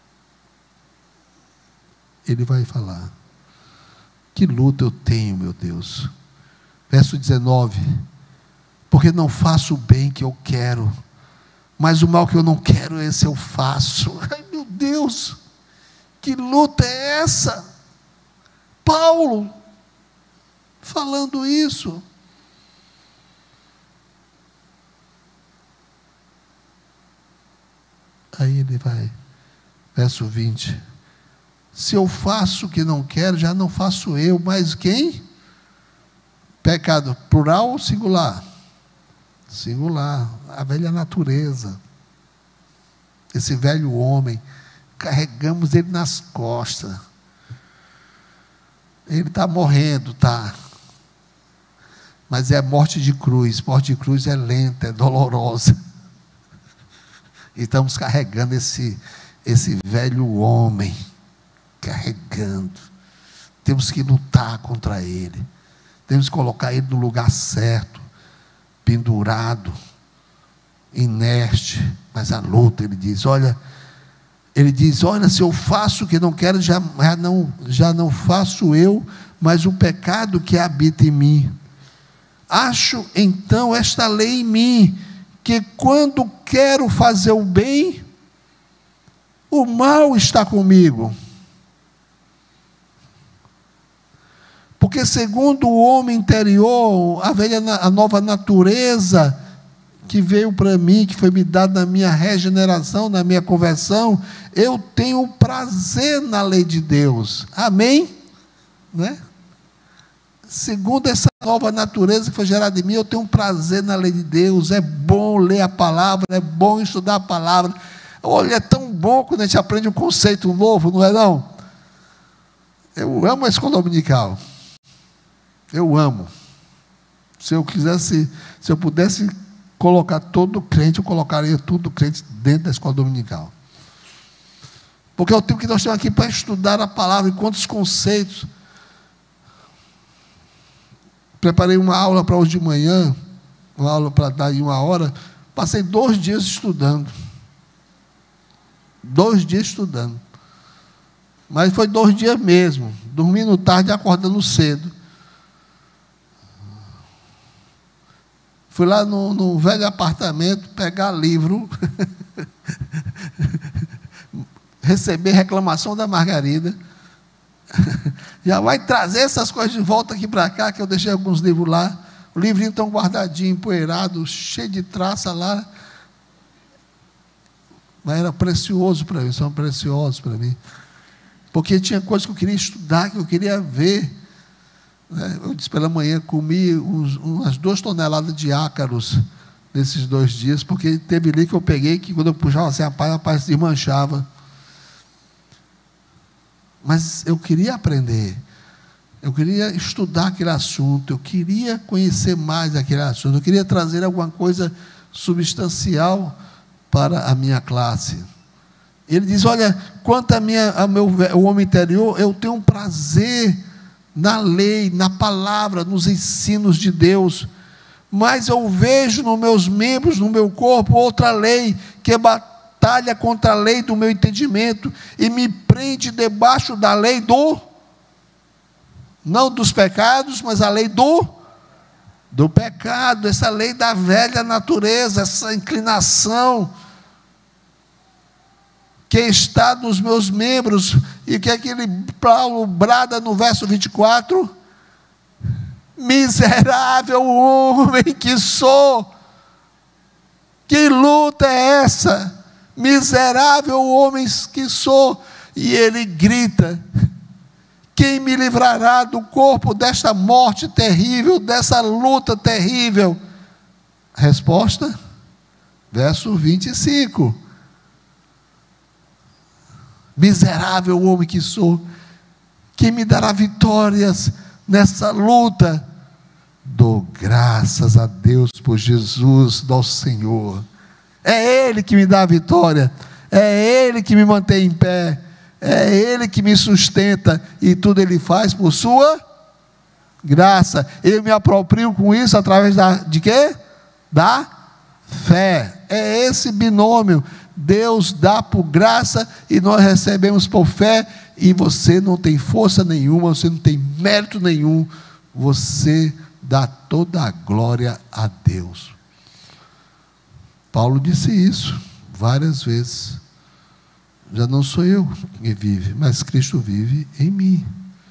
Ele vai falar: que luta eu tenho, meu Deus. Verso dezenove: porque não faço o bem que eu quero, mas o mal que eu não quero, esse eu faço. Ai, meu Deus, Que luta é essa? Paulo falando isso. Aí ele vai, verso vinte. Se eu faço o que não quero, já não faço eu, mas quem? Pecado, plural ou singular? Singular, a velha natureza. Esse velho homem, carregamos ele nas costas. Ele está morrendo, tá? Mas é morte de cruz. Morte de cruz é lenta, é dolorosa. E estamos carregando esse, esse velho homem. Carregando. Temos que lutar contra ele. Temos que colocar ele no lugar certo. Pendurado. Inerte. Mas a luta, ele diz, olha... Ele diz, olha, se eu faço o que não quero, já, já, não, já não faço eu, mas o pecado que habita em mim. Acho, então, esta lei em mim, que quando quero fazer o bem, o mal está comigo. Porque segundo o homem interior, a velha, a nova natureza que veio para mim, que foi me dada na minha regeneração, na minha conversão, eu tenho prazer na lei de Deus. Amém? Né? Segundo essa nova natureza que foi gerada em mim, eu tenho um prazer na lei de Deus. É bom ler a palavra, é bom estudar a palavra. Olha, é tão bom quando a gente aprende um conceito novo, não é não? Eu amo a escola dominical. Eu amo. Se eu quisesse, se eu pudesse colocar todo crente, eu colocaria todo crente dentro da escola dominical. Porque é o tempo que nós temos aqui para estudar a palavra, e quantos conceitos. Preparei uma aula para hoje de manhã, uma aula para dar em uma hora, passei dois dias estudando. Dois dias estudando. Mas foi dois dias mesmo, dormindo tarde e acordando cedo. Fui lá no, no velho apartamento pegar livro, receber reclamação da Margarida. Já vai trazer essas coisas de volta aqui para cá, que eu deixei alguns livros lá. O livrinho tão guardadinho, empoeirado, cheio de traça lá. Mas era precioso para mim, são preciosos para mim. Porque tinha coisas que eu queria estudar, que eu queria ver. Eu disse pela manhã, comi uns, umas duas toneladas de ácaros nesses dois dias, porque teve ali que eu peguei, que quando eu puxava assim a palha, a palha se desmanchava. Mas eu queria aprender, eu queria estudar aquele assunto, eu queria conhecer mais aquele assunto, eu queria trazer alguma coisa substancial para a minha classe. Ele diz, olha, quanto a minha, a meu, o homem interior, eu tenho um prazer na lei, na palavra, nos ensinos de Deus, mas eu vejo nos meus membros, no meu corpo, outra lei, que é batalha contra a lei do meu entendimento, e me prende debaixo da lei do, não dos pecados, mas a lei do, do pecado, essa lei da velha natureza, essa inclinação, que está nos meus membros. E que aquele Paulo brada no verso vinte e quatro, miserável homem que sou, que luta é essa? Miserável homem que sou. E ele grita, quem me livrará do corpo desta morte terrível, dessa luta terrível? Resposta, verso vinte e cinco, miserável homem que sou, quem me dará vitórias nessa luta? Dou graças a Deus por Jesus, nosso Senhor. É Ele que me dá a vitória, é Ele que me mantém em pé, é Ele que me sustenta, e tudo Ele faz por sua graça. Eu me aproprio com isso através da, de quê? Da fé. É esse binômio. Deus dá por graça e nós recebemos por fé, e você não tem força nenhuma, você não tem mérito nenhum, você dá toda a glória a Deus. Paulo disse isso várias vezes, já não sou eu que vive, mas Cristo vive em mim.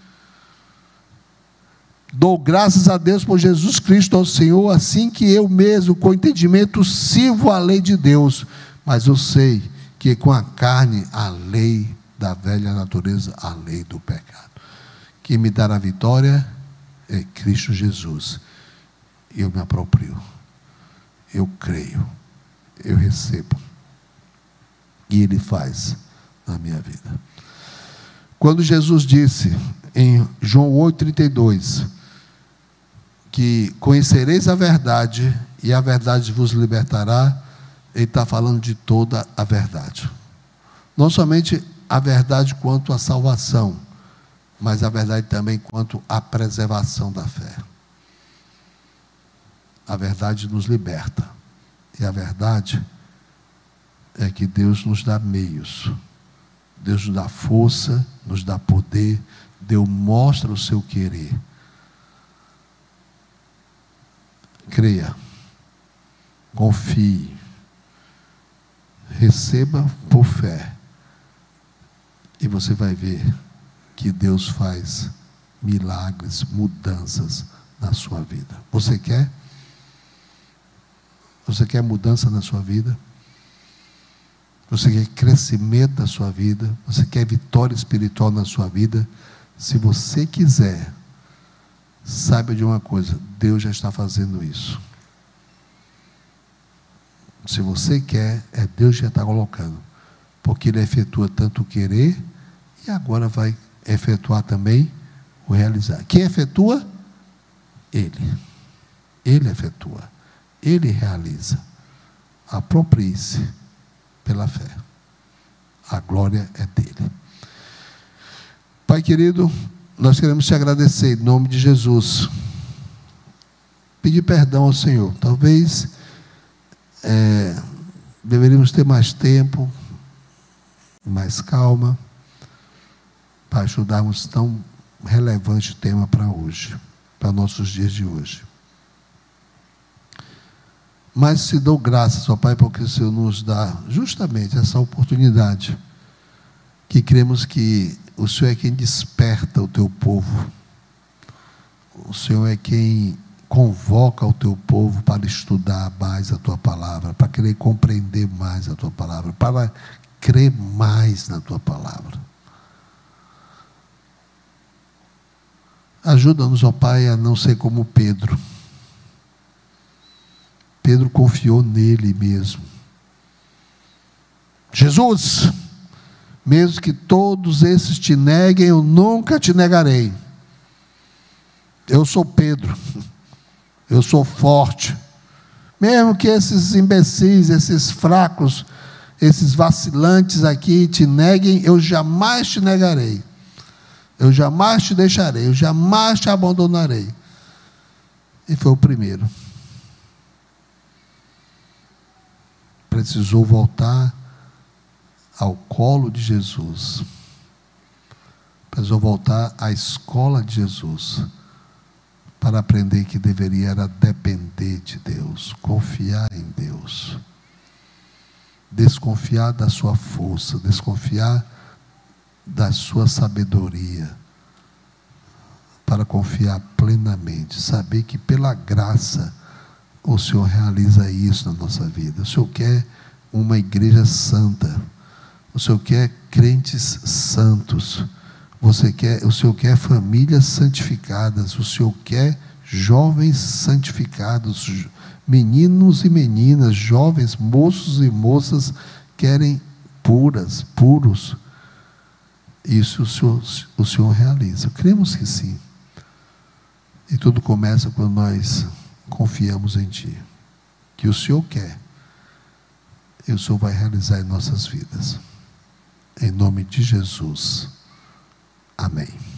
Dou graças a Deus por Jesus Cristo, ao Senhor, assim que eu mesmo, com entendimento, sirvo a lei de Deus, mas eu sei que com a carne, a lei da velha natureza, a lei do pecado. Quem me dará a vitória é Cristo Jesus. Eu me aproprio, eu creio, eu recebo, e Ele faz na minha vida. Quando Jesus disse em João oito, trinta e dois, que conhecereis a verdade, e a verdade vos libertará, Ele está falando de toda a verdade. Não somente a verdade quanto à salvação, mas a verdade também quanto à preservação da fé. A verdade nos liberta. E a verdade é que Deus nos dá meios. Deus nos dá força, nos dá poder. Deus mostra o seu querer. Creia. Confie. Receba por fé. E você vai ver que Deus faz milagres, mudanças na sua vida. Você quer? Você quer mudança na sua vida? Você quer crescimento na sua vida? Você quer vitória espiritual na sua vida? Se você quiser, saiba de uma coisa: Deus já está fazendo isso. Se você quer, é Deus que já está colocando. Porque Ele efetua tanto o querer, e agora vai efetuar também o realizar. Quem efetua? Ele. Ele efetua. Ele realiza. Aproprie-se pela fé. A glória é dele. Pai querido, nós queremos te agradecer em nome de Jesus. Pedir perdão ao Senhor. Talvez é, deveríamos ter mais tempo, mais calma, para ajudarmos tão relevante tema para hoje, para nossos dias de hoje. Mas te dou graças, ó Pai, porque o Senhor nos dá justamente essa oportunidade, que cremos que o Senhor é quem desperta o teu povo, o Senhor é quem convoca o teu povo para estudar mais a tua palavra, para querer compreender mais a tua palavra, para crer mais na tua palavra. Ajuda-nos, ó Pai, a não ser como Pedro. Pedro confiou nele mesmo. Jesus, mesmo que todos esses te neguem, eu nunca te negarei. Eu sou Pedro, eu sou forte. Mesmo que esses imbecis, esses fracos, esses vacilantes aqui te neguem, eu jamais te negarei. Eu jamais te deixarei, eu jamais te abandonarei. E foi o primeiro. Precisou voltar ao colo de Jesus. Precisou voltar à escola de Jesus, para aprender que deveria era depender de Deus, confiar em Deus, desconfiar da sua força, desconfiar da sua sabedoria, para confiar plenamente, saber que pela graça o Senhor realiza isso na nossa vida. O Senhor quer uma igreja santa, o Senhor quer crentes santos, Você quer, o Senhor quer famílias santificadas, o Senhor quer jovens santificados, meninos e meninas, jovens, moços e moças querem puras, puros. Isso o Senhor, o Senhor realiza. Cremos que sim. E tudo começa quando nós confiamos em Ti. Que o Senhor quer, e o Senhor vai realizar em nossas vidas. Em nome de Jesus. Amém.